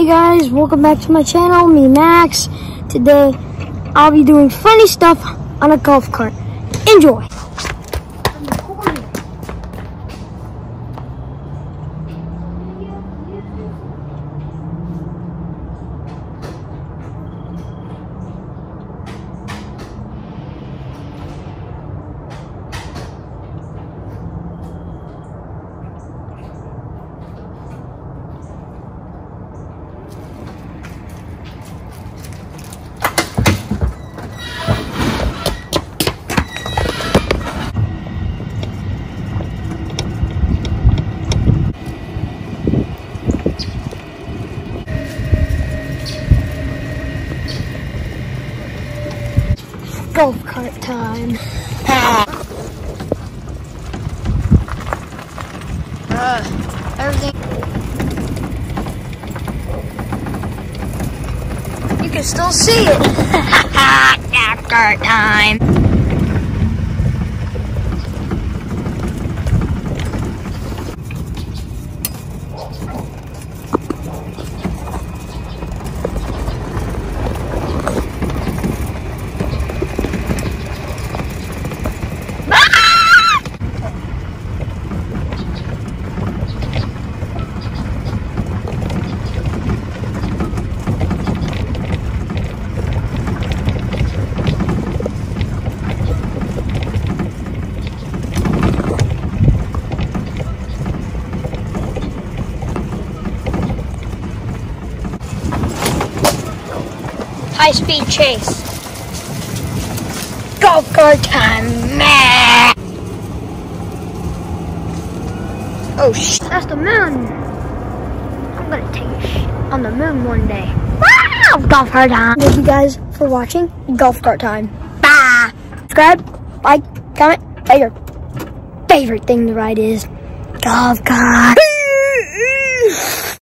Hey guys, welcome back to my channel, me Max. Today, I'll be doing funny stuff on a golf cart. Enjoy! Golf cart time. Everything. You can still see it. Golf cart time. High-speed chase. Golf cart time. Meh. Oh shit, that's the moon. I'm gonna take a shit on the moon one day. Wow, golf cart time. Thank you guys for watching Golf Cart Time. Bye. Subscribe, like, comment, tell your favorite thing to ride is golf cart.